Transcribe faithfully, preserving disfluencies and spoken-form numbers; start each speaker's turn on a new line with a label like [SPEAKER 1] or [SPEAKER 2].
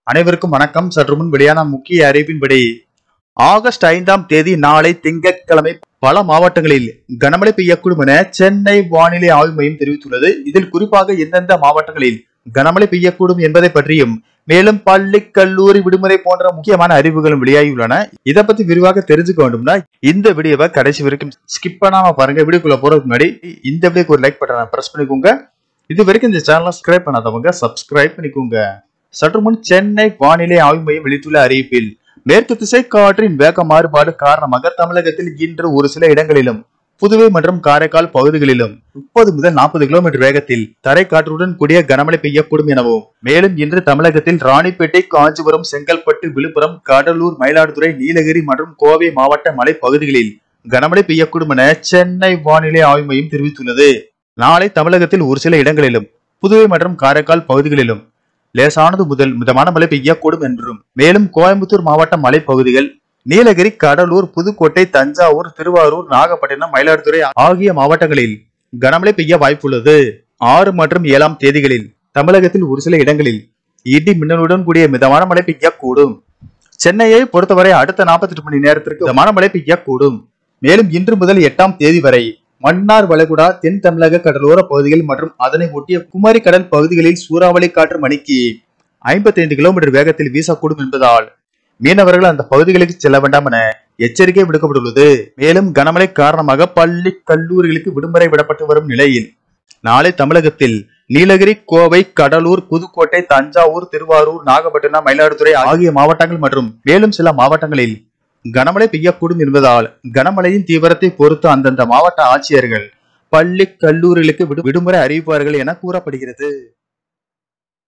[SPEAKER 1] அனைவருக்கும் வணக்கம். சற்று முன் வெளியான முக்கிய அறிவிப்பின்படி ஆகஸ்ட் ஐந்தாம் தேதி நாளை திங்கட்கிழமை பல மாவட்டங்களில் கனமழை பெய்யக்கூடும் என சென்னை வானிலை ஆய்வு மையம் தெரிவித்துள்ளது. இதில் குறிப்பாக எந்தெந்த மாவட்டங்களில் கனமழை பெய்யக்கூடும் என்பதை பற்றியும் மேலும் பள்ளி கல்லூரி விடுமுறை போன்ற முக்கியமான அறிவுகளும் வெளியாகியுள்ளன. இதை பத்தி விரிவாக தெரிஞ்சுக்க வேண்டும்னா இந்த வீடியோவை கடைசி வரைக்கும் ஸ்கிப் பண்ணாம பாருங்க. வீடியோக்குள்ள போறதுக்கு முன்னாடி இந்த வீடியோக்கு ஒரு லைக் பட்டனை பிரஸ் பண்ணிக்கோங்க. இது வரைக்கும் இந்த சேனலை சப்ஸ்கிரைப் பண்ணாதவங்க சப்ஸ்கிரைப் பண்ணிக்கோங்க. சற்று முன் சென்னை வானிலை ஆய்வு மையம் வெளியிட்டுள்ள அறிவிப்பில் மேற்கு திசை காற்றின் வேக மாறுபாடு காரணமாக தமிழகத்தில் இன்று ஒரு சில இடங்களிலும் புதுவை மற்றும் காரைக்கால் பகுதிகளிலும் முப்பது முதல் நாற்பது கிலோமீட்டர் வேகத்தில் தரை காற்றுடன் கூடிய கனமழை பெய்யக்கூடும் எனவும், மேலும் இன்று தமிழகத்தில் ராணிப்பேட்டை, காஞ்சிபுரம், செங்கல்பட்டு, விழுப்புரம், கடலூர், மயிலாடுதுறை, நீலகிரி மற்றும் கோவை மாவட்ட மலை பகுதிகளில் கனமழை பெய்யக்கூடும் என சென்னை வானிலை ஆய்வு மையம் தெரிவித்துள்ளது. நாளை தமிழகத்தில் ஒரு சில இடங்களிலும் புதுவை மற்றும் காரைக்கால் பகுதிகளிலும் லேசானது முதல் மிதமான மழை பெய்யக்கூடும் என்றும், மேலும் கோயம்புத்தூர் மாவட்ட மலைப்பகுதிகள், நீலகிரி, கடலூர், புதுக்கோட்டை, தஞ்சாவூர், திருவாரூர், நாகப்பட்டினம், மயிலாடுதுறை ஆகிய மாவட்டங்களில் கனமழை பெய்ய வாய்ப்புள்ளது. ஆறு மற்றும் ஏழாம் தேதிகளில் தமிழகத்தில் ஒரு சில இடங்களில் இடி மின்னலுடன் கூடிய மிதமான மழை பெய்யக்கூடும். சென்னையை பொறுத்தவரை அடுத்த நாற்பத்தி எட்டு மணி நேரத்திற்கு மிதமான மழை பெய்யக்கூடும். மேலும் இன்று முதல் எட்டாம் தேதி வரை மன்னார் வளைகுடா, தென் தமிழக கடலோர பகுதிகள் மற்றும் அதனை ஒட்டிய குமரி கடல் பகுதிகளில் சூறாவளி காற்று மணிக்கு ஐம்பத்தி ஐந்து கிலோமீட்டர் வேகத்தில் வீசக்கூடும் என்பதால் மீனவர்கள் அந்த பகுதிகளுக்கு செல்ல வேண்டாம் என எச்சரிக்கை விடுக்கப்பட்டுள்ளது. மேலும் கனமழை காரணமாக பள்ளி கல்லூரிகளுக்கு விடுமுறை விடப்பட்டு வரும் நிலையில் நாளை தமிழகத்தில் நீலகிரி, கோவை, கடலூர், புதுக்கோட்டை, தஞ்சாவூர், திருவாரூர், நாகப்பட்டினம், மயிலாடுதுறை ஆகிய மாவட்டங்கள் மற்றும் மேலும் சில மாவட்டங்களில் கனமழை பெய்யக்கூடும் என்பதால் கனமழையின் தீவிரத்தை பொறுத்து அந்தந்த மாவட்ட ஆட்சியர்கள் பள்ளி கல்லூரிகளுக்கு விடுமுறை அறிவிப்பார்கள் என கூறப்படுகிறது.